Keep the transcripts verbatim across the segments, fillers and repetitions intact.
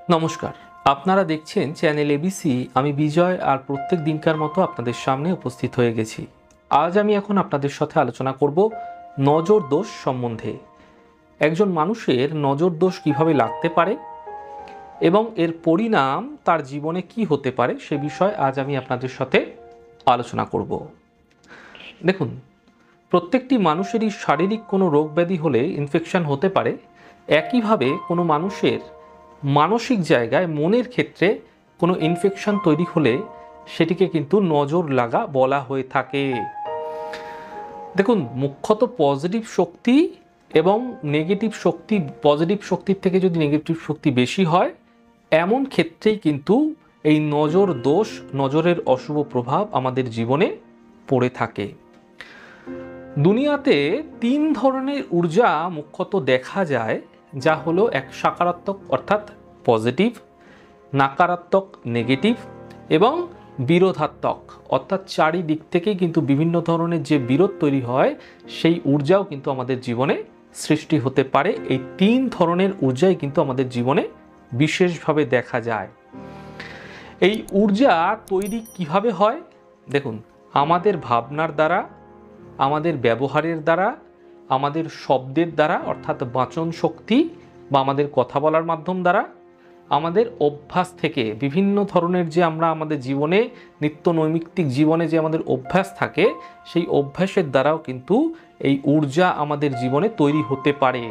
নমস্কার, আপনারা দেখছেন চ্যানেল এবিসি। আমি বিজয় আর প্রত্যেক দিনকার মতো আপনাদের সামনে উপস্থিত হয়ে গেছি। আজ আমি এখন আপনাদের সাথে আলোচনা করব নজর দোষ সম্বন্ধে। একজন মানুষের নজর দোষ কিভাবে লাগতে পারে এবং এর পরিণাম তার জীবনে কি হতে পারে সে বিষয়ে আজ আমি আপনাদের সাথে আলোচনা করব। দেখুন, প্রত্যেকটি মানুষেরই শারীরিক কোনো রোগ ব্যাধি হলে ইনফেকশন হতে পারে। একইভাবে কোনো মানুষের মানসিক জায়গায় মনের ক্ষেত্রে কোনো ইনফেকশন তৈরি হলে সেটিকে কিন্তু নজর লাগা বলা হয়ে থাকে। দেখুন, মুখ্যত পজিটিভ শক্তি এবং নেগেটিভ শক্তি, পজিটিভ শক্তির থেকে যদি নেগেটিভ শক্তি বেশি হয় এমন ক্ষেত্রেই কিন্তু এই নজর দোষ, নজরের অশুভ প্রভাব আমাদের জীবনে পড়ে থাকে। দুনিয়াতে তিন ধরনের ঊর্জা মুখ্যত দেখা যায়, যা হলো এক সকারাত্মক অর্থাৎ পজিটিভ, নাকারাত্মক নেগেটিভ এবং বিরোধাত্মক অর্থাৎ চারিদিক থেকেই কিন্তু বিভিন্ন ধরনের যে বিরোধ তৈরি হয় সেই ঊর্জাও কিন্তু আমাদের জীবনে সৃষ্টি হতে পারে। এই তিন ধরনের ঊর্জাই কিন্তু আমাদের জীবনে বিশেষভাবে দেখা যায়। এই ঊর্জা তৈরি কিভাবে হয়? দেখুন, আমাদের ভাবনার দ্বারা, আমাদের ব্যবহারের দ্বারা, আমাদের শব্দের দ্বারা অর্থাৎ বাচন শক্তি বা আমাদের কথা বলার মাধ্যম দ্বারা, আমাদের অভ্যাস থেকে বিভিন্ন ধরনের যে আমরা আমাদের জীবনে নিত্য নৈমিত্তিক জীবনে যে আমাদের অভ্যাস থাকে সেই অভ্যাসের দ্বারাও কিন্তু এই ঊর্জা আমাদের জীবনে তৈরি হতে পারে।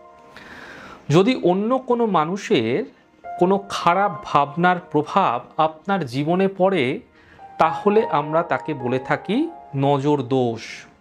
যদি অন্য কোনো মানুষের কোনো খারাপ ভাবনার প্রভাব আপনার জীবনে পড়ে তাহলে আমরা তাকে বলে থাকি নজর দোষ।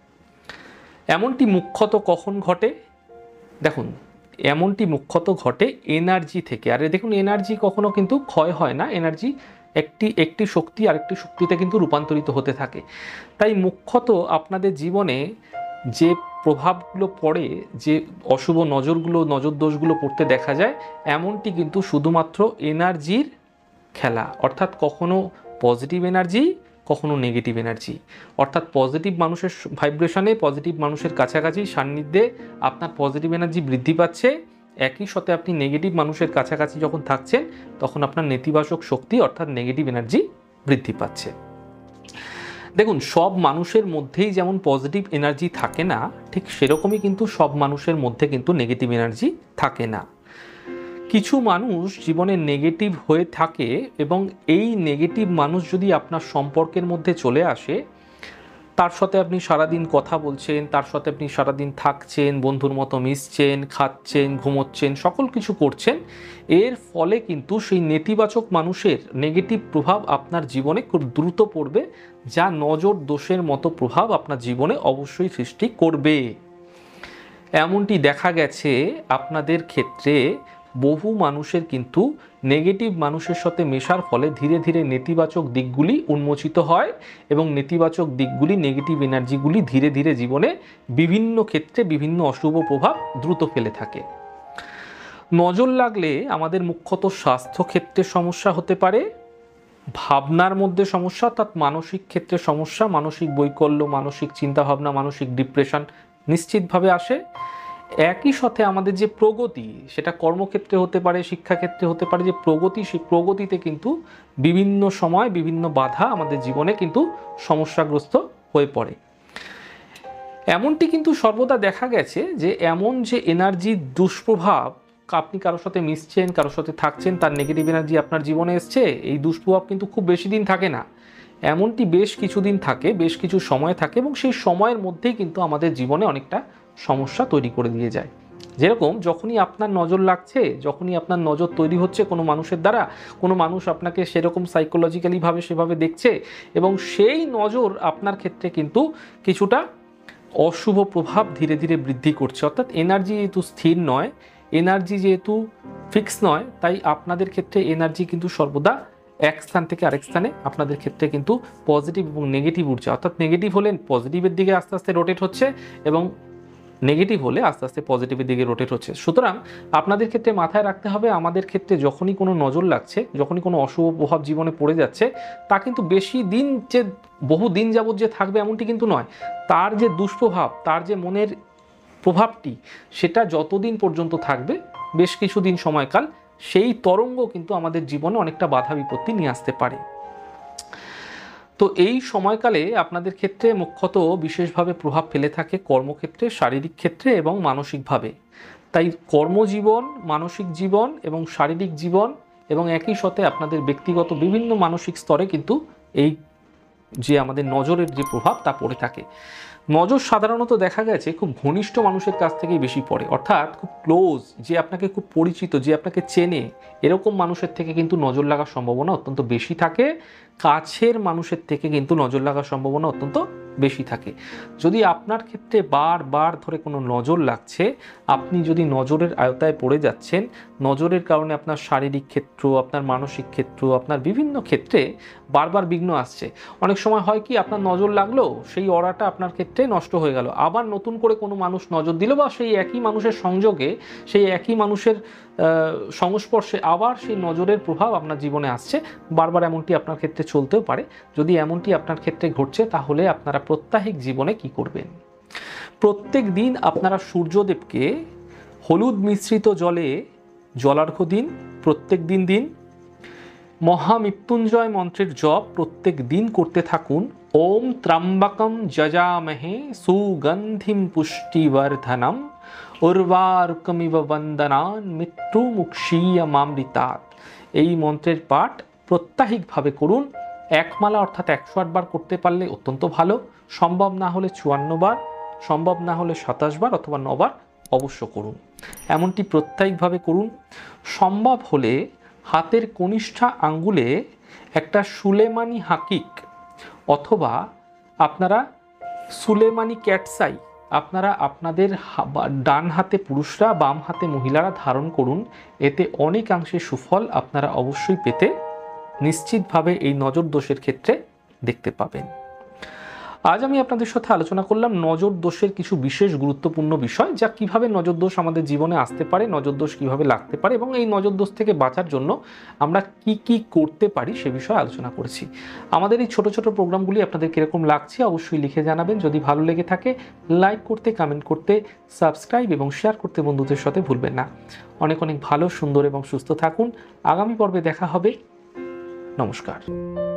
এমনটি মুখ্যত কখন ঘটে? দেখুন, এমনটি মুখ্যত ঘটে এনার্জি থেকে। আর দেখুন, এনার্জি কখনো কিন্তু ক্ষয় হয় না, এনার্জি একটি একটি শক্তি আরেকটি শক্তিতে কিন্তু রূপান্তরিত হতে থাকে। তাই মুখ্যত আপনাদের জীবনে যে প্রভাবগুলো পড়ে, যে অশুভ নজরগুলো, নজর দোষগুলো পড়তে দেখা যায়, এমনটি কিন্তু শুধুমাত্র এনার্জির খেলা। অর্থাৎ কখনো পজিটিভ এনার্জি, কখনো নেগেটিভ এনার্জি। অর্থাৎ পজিটিভ মানুষের ভাইব্রেশনে, পজিটিভ মানুষের কাছাকাছি সান্নিধ্যে আপনার পজিটিভ এনার্জি বৃদ্ধি পাচ্ছে। একই সাথে আপনি নেগেটিভ মানুষের কাছাকাছি যখন থাকছেন তখন আপনার নেতিবাচক শক্তি অর্থাৎ নেগেটিভ এনার্জি বৃদ্ধি পাচ্ছে। দেখুন, সব মানুষের মধ্যেই যেমন পজিটিভ এনার্জি থাকে না, ঠিক সেরকমই কিন্তু সব মানুষের মধ্যে কিন্তু নেগেটিভ এনার্জি থাকে না। কিছু মানুষ জীবনে নেগেটিভ হয়ে থাকে এবং এই নেগেটিভ মানুষ যদি আপনার সম্পর্কের মধ্যে চলে আসে, তার সাথে আপনি সারাদিন কথা বলছেন, তার সাথে আপনি সারাদিন থাকছেন, বন্ধুর মতো মিশছেন, খাচ্ছেন, ঘুমোচ্ছেন, সকল কিছু করছেন, এর ফলে কিন্তু সেই নেতিবাচক মানুষের নেগেটিভ প্রভাব আপনার জীবনে খুব দ্রুত পড়বে, যা নজর দোষের মতো প্রভাব আপনার জীবনে অবশ্যই সৃষ্টি করবে। এমনটি দেখা গেছে আপনাদের ক্ষেত্রে। বহু মানুষের কিন্তু নেগেটিভ মানুষের সাথে মেশার ফলে ধীরে ধীরে নেতিবাচক দিকগুলি উন্মোচিত হয় এবং নেতিবাচক দিকগুলি, নেগেটিভ এনার্জিগুলি ধীরে ধীরে জীবনে বিভিন্ন ক্ষেত্রে বিভিন্ন অশুভ প্রভাব দ্রুত ফেলে থাকে। নজর লাগলে আমাদের মুখ্যত স্বাস্থ্য ক্ষেত্রে সমস্যা হতে পারে, ভাবনার মধ্যে সমস্যা অর্থাৎ মানসিক ক্ষেত্রে সমস্যা, মানসিক বৈকল্য, মানসিক চিন্তাভাবনা, মানসিক ডিপ্রেশন নিশ্চিতভাবে আসে। একই সাথে আমাদের যে প্রগতি, সেটা কর্মক্ষেত্রে হতে পারে, শিক্ষাক্ষেত্রে হতে পারে, যে প্রগতি, সেই প্রগতিতে কিন্তু বিভিন্ন সময় বিভিন্ন বাধা আমাদের জীবনে কিন্তু সমস্যাগ্রস্ত হয়ে পড়ে। এমনটি কিন্তু সর্বদা দেখা গেছে যে এমন যে এনার্জির দুষ্প্রভাব, আপনি কারোর সাথে মিশছেন, কারোর সাথে থাকছেন, তার নেগেটিভ এনার্জি আপনার জীবনে এসছে, এই দুষ্প্রভাব কিন্তু খুব বেশি দিন থাকে না। এমনটি বেশ কিছুদিন থাকে, বেশ কিছু সময় থাকে এবং সেই সময়ের মধ্যেই কিন্তু আমাদের জীবনে অনেকটা সমস্যা তৈরি করে দিয়ে যায়। যেরকম যখনই আপনার নজর লাগছে, যখনই আপনার নজর তৈরি হচ্ছে কোনো মানুষের দ্বারা, কোনো মানুষ আপনাকে সেরকম সাইকোলজিক্যালিভাবে সেভাবে দেখছে এবং সেই নজর আপনার ক্ষেত্রে কিন্তু কিছুটা অশুভ প্রভাব ধীরে ধীরে বৃদ্ধি করছে। অর্থাৎ এনার্জি যেহেতু স্থির নয়, এনার্জি যেহেতু ফিক্স নয়, তাই আপনাদের ক্ষেত্রে এনার্জি কিন্তু সর্বদা এক স্থান থেকে আরেক স্থানে আপনাদের ক্ষেত্রে কিন্তু পজিটিভ এবং নেগেটিভ ঊর্জা, অর্থাৎ নেগেটিভ হলে পজিটিভের দিকে আস্তে আস্তে রোটেট হচ্ছে এবং নেগেটিভ হলে আস্তে আস্তে পজিটিভের দিকে রোটেট হচ্ছে। সুতরাং আপনাদের ক্ষেত্রে মাথায় রাখতে হবে, আমাদের ক্ষেত্রে যখনই কোনো নজর লাগছে, যখনই কোনো অশুভ প্রভাব জীবনে পড়ে যাচ্ছে, তা কিন্তু বেশি দিন, যে বহু দিন যাবৎ যে থাকবে এমনটি কিন্তু নয়। তার যে দুষ্প্রভাব, তার যে মনের প্রভাবটি, সেটা যতদিন পর্যন্ত থাকবে, বেশ কিছুদিন সময়কাল সেই তরঙ্গ কিন্তু আমাদের জীবনে অনেকটা বাধা বিপত্তি নিয়ে আসতে পারে। তো এই সময়কালে আপনাদের ক্ষেত্রে মুখ্যত বিশেষভাবে প্রভাব ফেলে থাকে কর্মক্ষেত্রে, শারীরিক ক্ষেত্রে এবং মানসিকভাবে। তাই কর্মজীবন, মানসিক জীবন এবং শারীরিক জীবন এবং একই সাথে আপনাদের ব্যক্তিগত বিভিন্ন মানসিক স্তরে কিন্তু এই যে আমাদের নজরের যে প্রভাব তা পড়ে থাকে। নজর সাধারণত দেখা গেছে খুব ঘনিষ্ঠ মানুষের কাছ থেকেই বেশি পড়ে, অর্থাৎ খুব ক্লোজ, যে আপনাকে খুব পরিচিত, যে আপনাকে চেনে, এরকম মানুষের থেকে কিন্তু নজর লাগার সম্ভাবনা অত্যন্ত বেশি থাকে। কাছের মানুষের থেকে কিন্তু নজর লাগার সম্ভাবনা অত্যন্ত বেশি থাকে। যদি আপনার ক্ষেত্রে বারবার ধরে কোনো নজর লাগছে, আপনি যদি নজরের আয়তায় পড়ে যাচ্ছেন, নজরের কারণে আপনার শারীরিক ক্ষেত্র, আপনার মানসিক ক্ষেত্র, আপনার বিভিন্ন ক্ষেত্রে বারবার বিঘ্ন আসছে। অনেক সময় হয় কি, আপনার নজর লাগলো, সেই অরাটা আপনার ক্ষেত্রে নষ্ট হয়ে গেল, আবার নতুন করে কোনো মানুষ নজর দিল, বা সেই একই মানুষের সংযোগে, সেই একই মানুষের সংস্পর্শে আবার সেই নজরের প্রভাব আপনার জীবনে আসছে। বারবার এমনটি আপনার ক্ষেত্রে চলতেও পারে। যদি এমনটি আপনার ক্ষেত্রে ঘটছে, তাহলে আপনারা প্রত্যাহিক জীবনে কি করবেন? প্রত্যেক দিন আপনারা সূর্যদেবকে হলুদ মিশ্রিত জলে জলার্ঘ্য দিন, প্রত্যেক দিন দিন। মহামৃত্যুঞ্জয় মন্ত্রের জপ প্রত্যেক দিন করতে থাকুন। ওম ত্র্যম্বকম যজামহে সুগন্ধিম পুষ্টিবর্ধনম উর্বারুকমিব বন্দনান মৃত্যুমুক্ষীয়মামৃতাৎ। এই মন্ত্রের পাঠ প্রত্যাহিকভাবে করুন। এক মালা অর্থাৎ একশো আট বার করতে পারলে অত্যন্ত ভালো। সম্ভব না হলে চুয়ান্ন বার, সম্ভব না হলে সাতাশ বার অথবা নবার অবশ্য করুন। এমনটি প্রত্যাহিকভাবে করুন। সম্ভব হলে হাতের কনিষ্ঠা আঙ্গুলে একটা সুলেমানি হাকিক অথবা আপনারা সুলেমানি ক্যাটসাই আপনারা আপনাদের ডান হাতে পুরুষরা, বাম হাতে মহিলারা ধারণ করুন। এতে অনেকাংশে সুফল আপনারা অবশ্যই পেতে নিশ্চিতভাবে এই নজর দোষের ক্ষেত্রে দেখতে পাবেন। আজ আমি আপনাদের সাথে আলোচনা করলাম নজর দোষের কিছু বিশেষ গুরুত্বপূর্ণ বিষয়, যা কিভাবে নজর দোষ আমাদের জীবনে আসতে পারে, নজর দোষ কিভাবে লাগতে পারে এবং এই নজর দোষ থেকে বাঁচার জন্য আমরা কি কি করতে পারি সে বিষয়ে আলোচনা করেছি। আমাদের এই ছোট ছোট প্রোগ্রামগুলি আপনাদের কিরকম লাগছে অবশ্যই লিখে জানাবেন। যদি ভালো লেগে থাকে লাইক করতে, কমেন্ট করতে, সাবস্ক্রাইব এবং শেয়ার করতে বন্ধুদের সাথে ভুলবেন না। অনেক অনেক ভালো, সুন্দর এবং সুস্থ থাকুন। আগামী পর্বে দেখা হবে। নমস্কার।